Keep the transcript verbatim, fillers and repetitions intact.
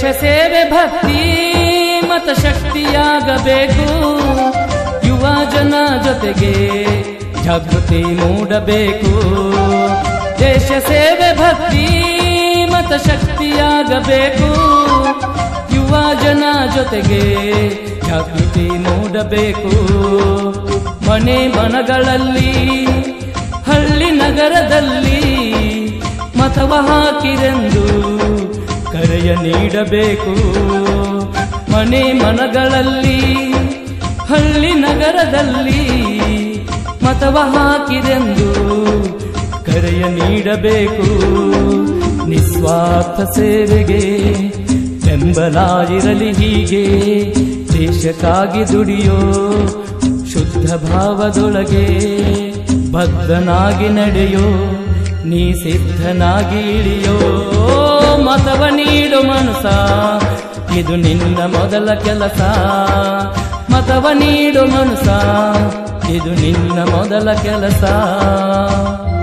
ಸೇವೆ ಭಕ್ತಿ ಮತ ಶಕ್ತಿಯಾಗಬೇಕು. ಯುವ ಜನ ಜೊತೆಗೆ ಜಾಗೃತಿ ಮೂಡಬೇಕು. ದೇಶ ಸೇವೆ ಭಕ್ತಿ ಮತ ಶಕ್ತಿಯಾಗಬೇಕು. ಯುವ ಜನ ಜೊತೆಗೆ ಜಾಗೃತಿ ಮೂಡಬೇಕು. ಮನೆ ಮನಗಳಲ್ಲಿ ಹಳ್ಳಿ ನಗರದಲ್ಲಿ ಮತವ ಹಾಕಿರೆಂದು ಕರೆಯ ನೀಡಬೇಕು. ಮನೆ ಮನಗಳಲ್ಲಿ ಹಳ್ಳಿ ನಗರದಲ್ಲಿ ಮತವ ಹಾಕಿರೆಂದು ಕರೆಯ ನೀಡಬೇಕು. ನಿಸ್ವಾರ್ಥ ಸೇವೆಗೆ ಬೆಂಬಲ ಇರಲಿ ಹೀಗೆ, ದೇಶಕ್ಕಾಗಿ ದುಡಿಯೋ ಶುದ್ಧ ಭಾವದೊಳಗೆ ಬದ್ಧನಾಗಿ ನಡೆಯೋ, ನೀ ಸಿದ್ಧನಾಗಿ ಇಳಿಯೋ. ಮತವ ನೀಡು ಮನಸ, ಇದು ನಿನ್ನ ಮೊದಲ ಕೆಲಸ. ಮತವ ನೀಡು ಮನಸ, ಇದು ನಿನ್ನ ಮೊದಲ ಕೆಲಸ.